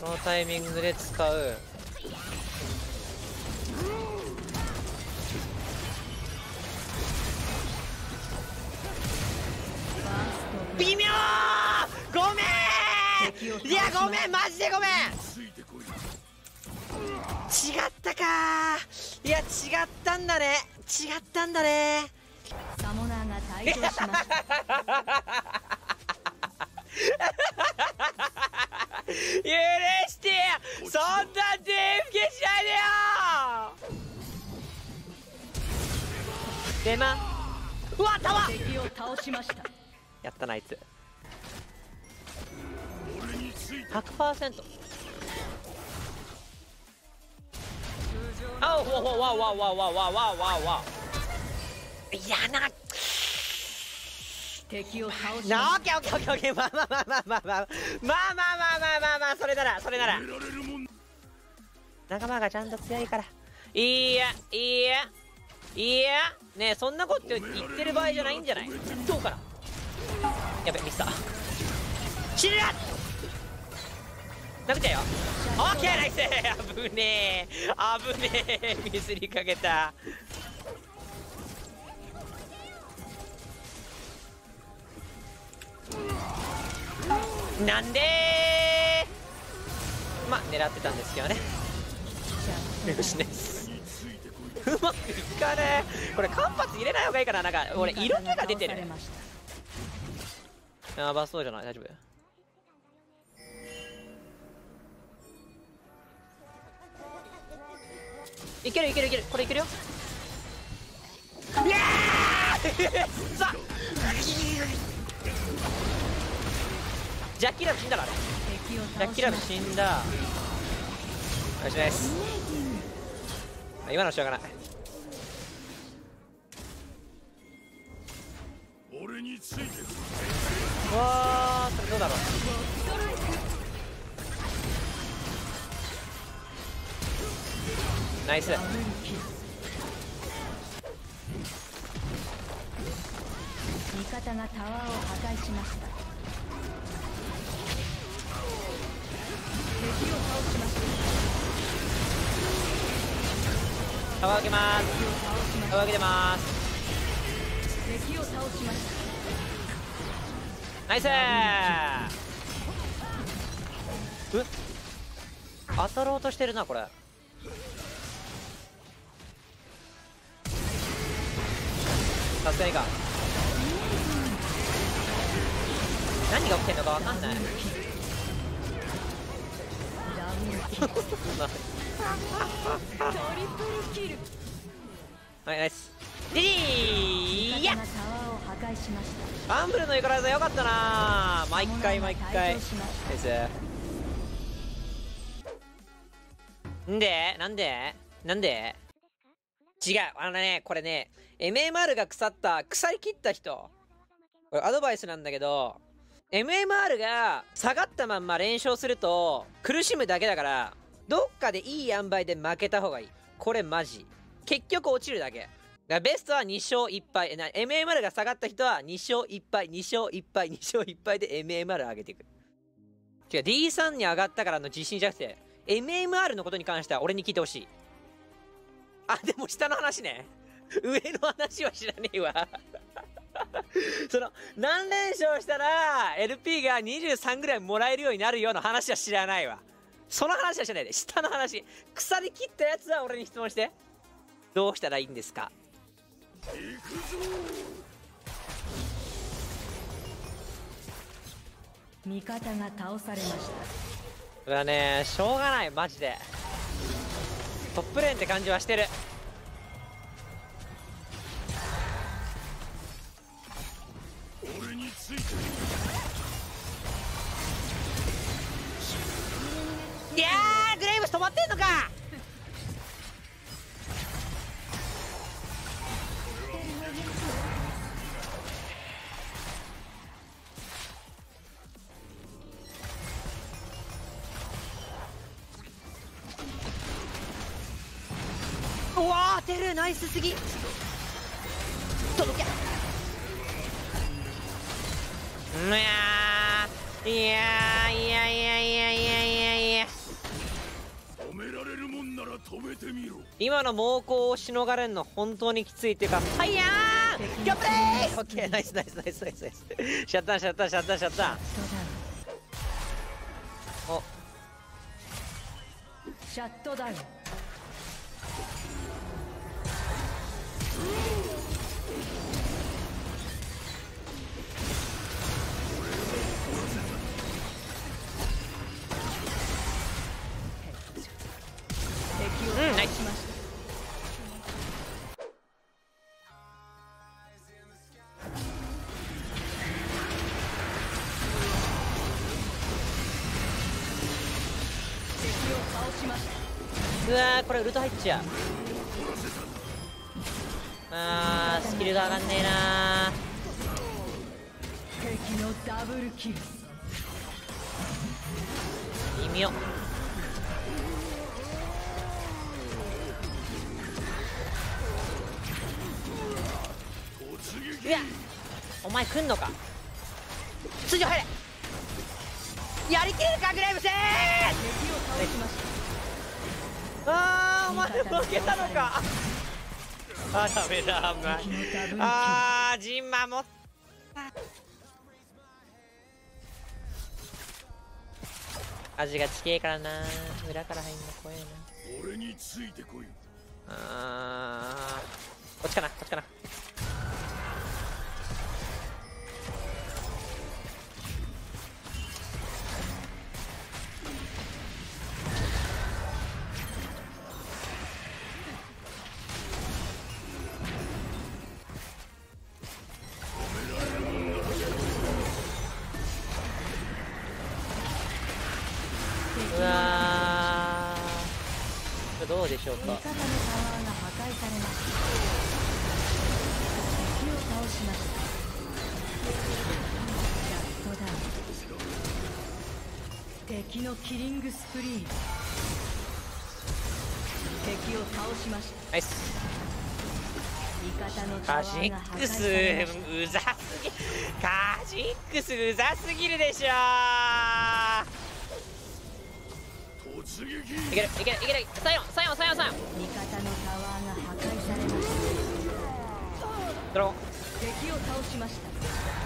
のタイミングで使う。微妙ー、ごめん、いやごめん、マジでごめん。違ったかー、いや違ったんだね、違ったんだね。 サモナーが退場しました許してよ、そんな手付けしないでよー。出ま、うわ、たわ敵を倒しました。 やったな、あいつ 100%。 あ、わわわわわわわわわわ、いやな、 敵を倒しな、 まオッケーオッケーオッケーオッケー、まあまあまあまあまあまあまあまあまあまあまあ、それならそれなら仲間がちゃんと強いから。いやいやいやねえ、そんなこと言ってる場合じゃないんじゃない？どうかな。やべ、ミスった。死ぬな。殴っちゃうよ。オッケー、ナイス。危ねえ危ねえ、ミスりかけた。なんでー、まあ狙ってたんですけどね。よしね、うまくいかねえ。これ間髪入れない方がいいかな。なんか俺色気が出てる。やばそうじゃない？大丈夫？いけるいけるいける、これいけるよ。いやーさあジャッキーラブ死んだら、あれジャッキーラブ死んだ。よしです。今のしょうがない。 俺についてる。 わー、それどうだろう。ナイス。 味方がタワーを破壊しました。敵を倒しました。 タワー開けまーす。タワー開けてまーす。 敵を倒しました。 ナイスー。当たろうとしてるな、これ。さすがにか。何が起きてんのかわかんない。はい、ナイス。リリー、いや、 タワーを破壊しました。 ファンブルのイコライザーよかったなー。毎回毎回。ナイス。んでなんでなんで違う、これね、MMR が腐り切った人。これアドバイスなんだけど、MMR が下がったまんま連勝すると苦しむだけだから、どっかでいい塩梅で負けた方がいい。これマジ。結局落ちるだけ。だからベストは2勝1敗。MMR が下がった人は2勝1敗、2勝1敗、2勝1敗で MMR 上げていく。違う、D3 に上がったからの自信じゃなくて、MMR のことに関しては俺に聞いてほしい。あ、でも下の話ね。上の話は知らねえわ。その、何連勝したら LP が23ぐらいもらえるようになるような話は知らないわ。その話は知らないで。下の話。腐り切ったやつは俺に質問して。どうしたらいいんですか？ 味方が倒されました。 これはね、しょうがない、マジで。トップレーンって感じはしてる。 俺についてる。 いやー、グレイブス止まってんのか。うわー、当てる、ナイスすぎ。届け。いやーいやいやいやいやいやいやいや。 べてみろ。 今の猛攻をしのがれるの本当にきついっていうか、ファイヤー頑張れー。オッケー、ナイスナイスナイスナイスナイス。シャッターシャッターシャッターシャッター。お、 シャットダウン。 うん、ナイス。うわー、これウルト入っちゃう。あー、スキルが上がんねえな敵のダブルキル。 ー。微妙。いや、お前来んのか。通常入れ。やりきれるかグレイブスー。あー、お前負けたのか。あ、ダメだ、お前。あー、陣守った。味が近えからな。裏から入んの怖えな。 俺についてこい。 あー、こっちかな、こっちかな。うわー、どうでしょうか。 味方のタワーが破壊されました。敵を倒しました。シャットダウン。敵のキリングスプリーン。敵を倒しました。 ナイス。 味方のタワカジーが破壊ックスされました。 うざすぎ。カジックスうざすぎるでしょ。 突撃。 いけるいけるいける。サヨンサヨンサヨンサヨン。 味方のタワーが破壊されました。 ドローン。 敵を倒しました。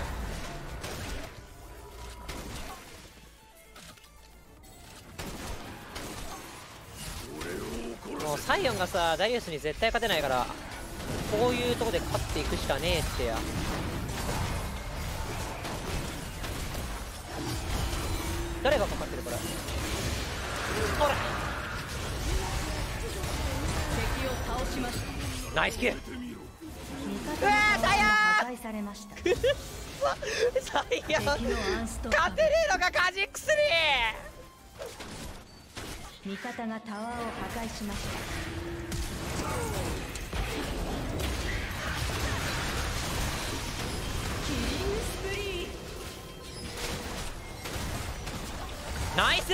もうサイオンがさ、ダリウスに絶対勝てないから、こういうとこで勝っていくしかねえってや。誰がかかってるこれ。ほら、 敵を倒しました。 ナイスキル。 味方のタワーが破壊されました。 サイオン敵のアンストッパ勝てねえのかカジックスに。 味方がタワーを破壊しました。キリングスプリーン。 ナイス。 味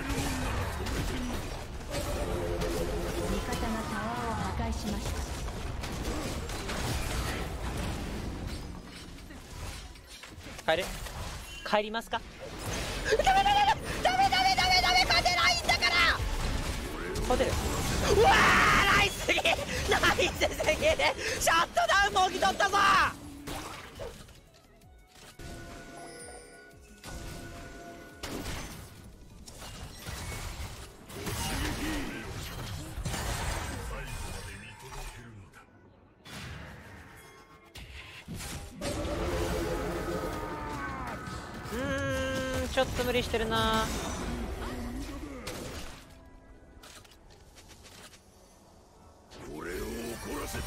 方がタワーを破壊しました。 帰る。帰りますか。ダメダメダメダメダメダメダメ、勝てないんだから。勝てる。うわー、ナイスすぎ、ナイスすぎでシャットダウンもぎ取ったぞ。ちょっと無理してるな。 俺を怒らせたな。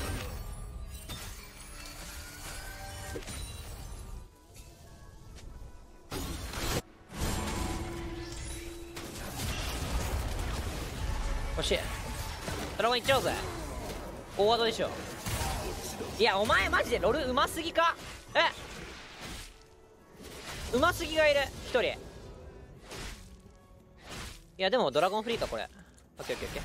欲しい。ドラゴンいっちゃおうぜ。大ワードでしょ。いやお前マジでロルうますぎか。うますぎがいる一人。いやでもドラゴンフリーかこれ。オッケーオッケーオッケー。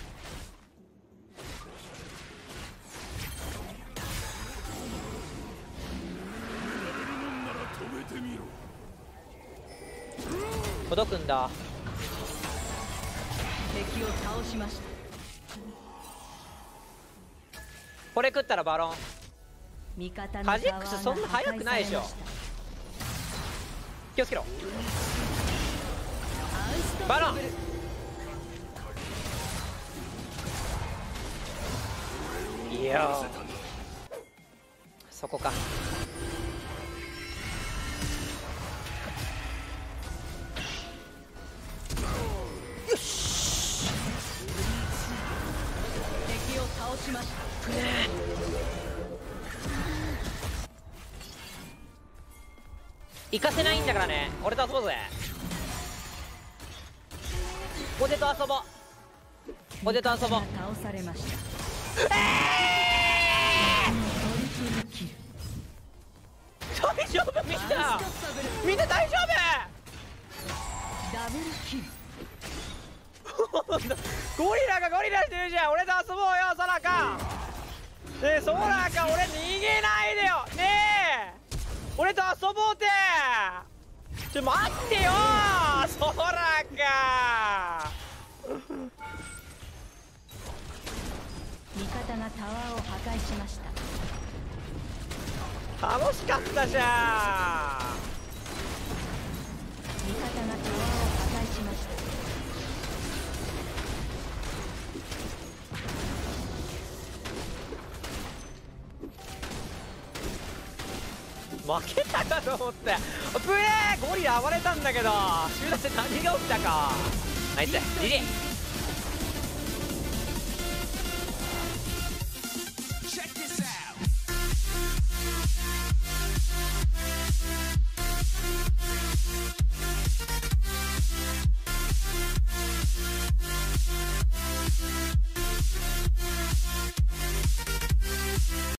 届くんだ。 敵を倒しました。 これ食ったらバロン。 味方のカジックスそんな速くないでしょ。気をつけろ。バロン。いやそこか。よし、 敵を倒しました。 行かせないんだからね。俺と遊ぼうぜ。ポテト遊ぼう。ポテト遊ぼう。 倒されました。 大丈夫みんな。みんな大丈ダブルキル。 夫。ゴリラがゴリラしてるじゃん。俺と遊ぼうよ、ソラカ。ねえソラカ、俺逃げないでよ。ねえ俺と遊ぼうて。待ってよソラカ。 味方がタワーを破壊しました。 楽しかったじゃん。 味方がタワーを破壊しました。 負けたかと思って。プレーゴリラ暴れたんだけど集団で何が起きたか。ナイス GG。